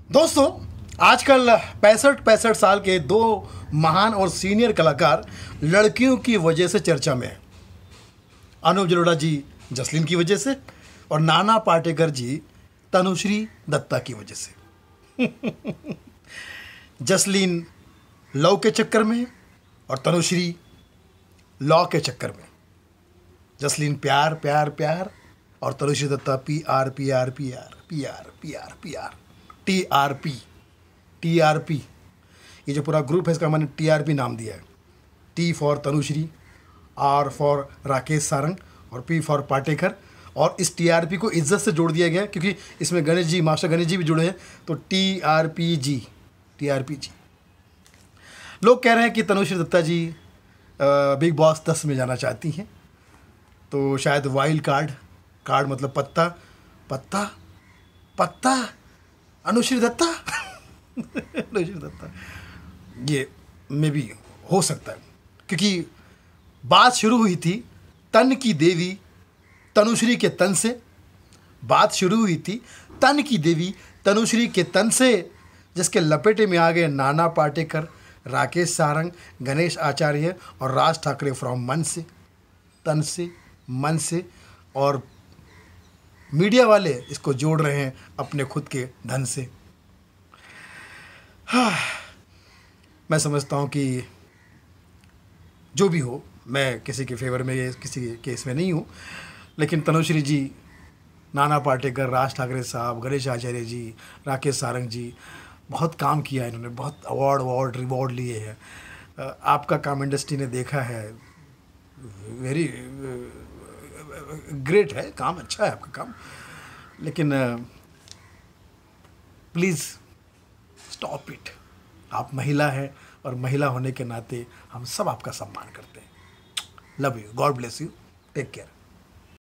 दोस्तों, आजकल 65 साल के दो महान और सीनियर कलाकार लड़कियों की वजह से चर्चा में हैं। अनूप जलोटा जी जसलीन की वजह से और नाना पाटेकर जी तनुश्री दत्ता की वजह से। जसलीन लव के चक्कर में और तनुश्री लॉ के चक्कर में। जसलीन प्यार प्यार प्यार और Tanushree Dutta P R P R P R P R P R P R TRP TRP. ये जो पूरा ग्रुप है इसका मैंने टीआरपी नाम दिया है। T for Tanushree, R for Rakesh Sarang और पी फॉर पाटेकर। और इस टीआरपी को इज्जत से जोड़ दिया गया क्योंकि इसमें गणेश जी, मास्टर गणेश जी भी जुड़े हैं, तो टीआरपी जी। लोग कह रहे हैं कि तनुश्री दत्ता जी बिग बॉस 10 में जाना चाहती हैं, तो शायद वाइल्ड कार्ड, कार्ड मतलब पत्ता, पत्ता पत्ता अनुश्री दत्ता। अनुश्री दत्ता ये में भी हो सकता है क्योंकि बात शुरू हुई थी तन की देवी तनुश्री के तन से। बात शुरू हुई थी तन की देवी तनुश्री के तन से, जिसके लपेटे में आ गए नाना पाटेकर, राकेश सारंग, गणेश आचार्य और राज ठाकरे फ्रॉम मन से, तन से, मन से। और मीडिया वाले इसको जोड़ रहे हैं अपने खुद के धन से। मैं समझता हूँ कि जो भी हो, मैं किसी के फेवर में, किसी केस में नहीं हूँ, लेकिन तनुश्री जी, नाना पाटेकर, राज ठाकरे साहब, गणेश आचार्य जी, राकेश सारंग जी, बहुत काम किया है इन्होंने, बहुत अवार्ड रिवॉर्ड लिए हैं। आपका काम इंडस्ट्री ने देखा है, वेरी ग्रेट है, काम अच्छा है आपका काम, लेकिन प्लीज़ स्टॉप इट। आप महिला हैं और महिला होने के नाते हम सब आपका सम्मान करते हैं। Love you, God bless you, take care.